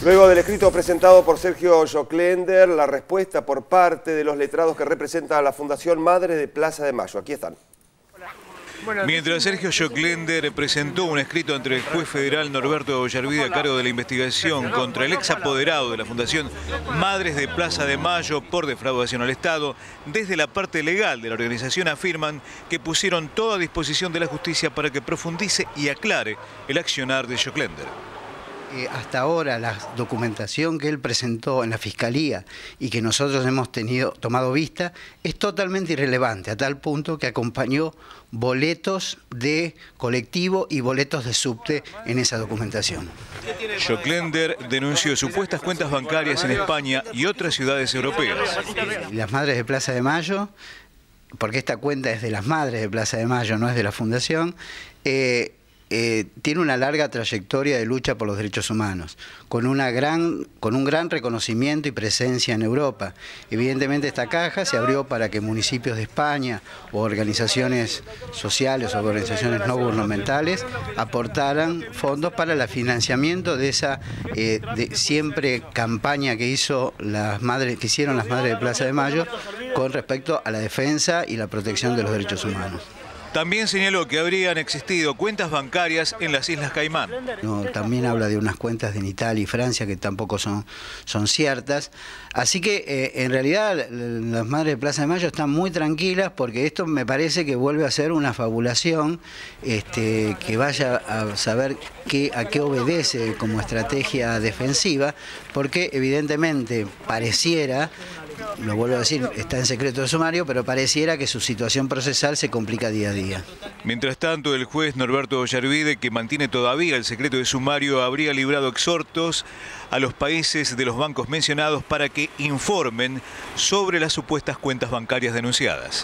Luego del escrito presentado por Sergio Joclender, la respuesta por parte de los letrados que representan a la Fundación Madres de Plaza de Mayo. Aquí están. Mientras Sergio Joclender presentó un escrito ante el juez federal Norberto Ollarvide a cargo de la investigación contra el ex apoderado de la Fundación Madres de Plaza de Mayo por defraudación al Estado, desde la parte legal de la organización afirman que pusieron todo a disposición de la justicia para que profundice y aclare el accionar de Joclender. Hasta ahora la documentación que él presentó en la Fiscalía y que nosotros hemos tomado vista es totalmente irrelevante, a tal punto que acompañó boletos de colectivo y boletos de subte en esa documentación. Joclender denunció supuestas cuentas bancarias en España y otras ciudades europeas. Las Madres de Plaza de Mayo, porque esta cuenta es de las Madres de Plaza de Mayo, no es de la Fundación, tiene una larga trayectoria de lucha por los derechos humanos, con un gran reconocimiento y presencia en Europa. Evidentemente esta caja se abrió para que municipios de España o organizaciones sociales o organizaciones no gubernamentales aportaran fondos para el financiamiento de esa siempre campaña que hicieron las Madres de Plaza de Mayo con respecto a la defensa y la protección de los derechos humanos. También señaló que habrían existido cuentas bancarias en las Islas Caimán. No, también habla de unas cuentas en Italia y Francia que tampoco son ciertas. Así que en realidad las Madres de Plaza de Mayo están muy tranquilas porque esto me parece que vuelve a ser una fabulación que vaya a saber a qué obedece como estrategia defensiva, porque evidentemente pareciera, lo vuelvo a decir, está en secreto de sumario, pero pareciera que su situación procesal se complica día a día. Mientras tanto, el juez Norberto Ollarvide, que mantiene todavía el secreto de sumario, habría librado exhortos a los países de los bancos mencionados para que informen sobre las supuestas cuentas bancarias denunciadas.